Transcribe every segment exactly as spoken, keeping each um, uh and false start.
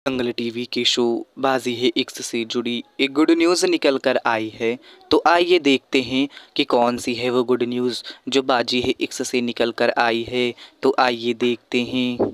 दंगल TV के show बाजी है इक्स से जुड़ी एक गुड न्यूज़ निकल कर आई है। तो आइए देखते हैं कि कौन सी है वो गुड न्यूज़ जो बाजी है इक्स से निकल कर आई है। तो आइए देखते हैं।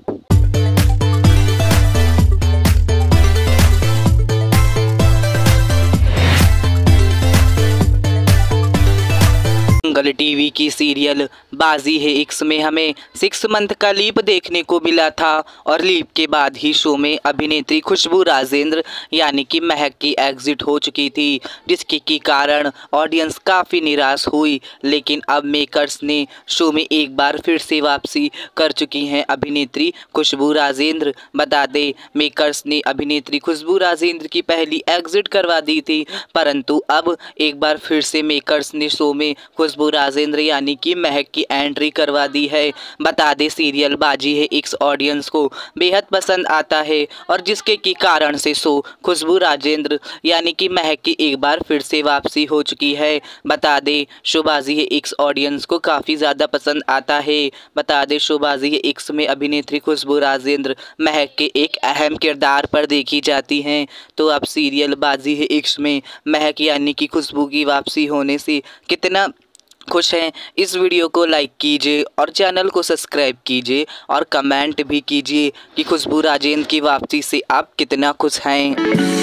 दंगल टीवी की सीरियल बाजी है इक्स में हमें सिक्स मंथ का लीप देखने को मिला था और लीप के बाद ही शो में अभिनेत्री खुशबू राजेंद्र यानी कि महक की एग्जिट हो चुकी थी, जिसके के कारण ऑडियंस काफ़ी निराश हुई। लेकिन अब मेकर्स ने शो में एक बार फिर से वापसी कर चुकी हैं अभिनेत्री खुशबू राजेंद्र। बता दें, मेकर्स ने अभिनेत्री खुशबू राजेंद्र की पहली एग्जिट करवा दी थी, परंतु अब एक बार फिर से मेकर्स ने शो में खुशबू राजेंद्र यानी कि महक की एंट्री करवा दी है। बता दें, सीरियल बाजी है इक्स ऑडियंस को बेहद पसंद आता है और जिसके की कारण से शो खुशबू राजेंद्र यानी कि महक की एक बार फिर से वापसी हो चुकी है। बता दें, शो बाजी है इक्स ऑडियंस को काफ़ी ज़्यादा पसंद आता है। बता दें, शो बाजी है इक्स में अभिनेत्री खुशबू राजेंद्र महक के एक अहम किरदार पर देखी जाती हैं। तो अब सीरियल बाजी है इक्स में महक यानी कि खुशबू की वापसी होने से कितना खुश हैं, इस वीडियो को लाइक कीजिए और चैनल को सब्सक्राइब कीजिए और कमेंट भी कीजिए कि खुशबू राजेंद्र की वापसी से आप कितना खुश हैं।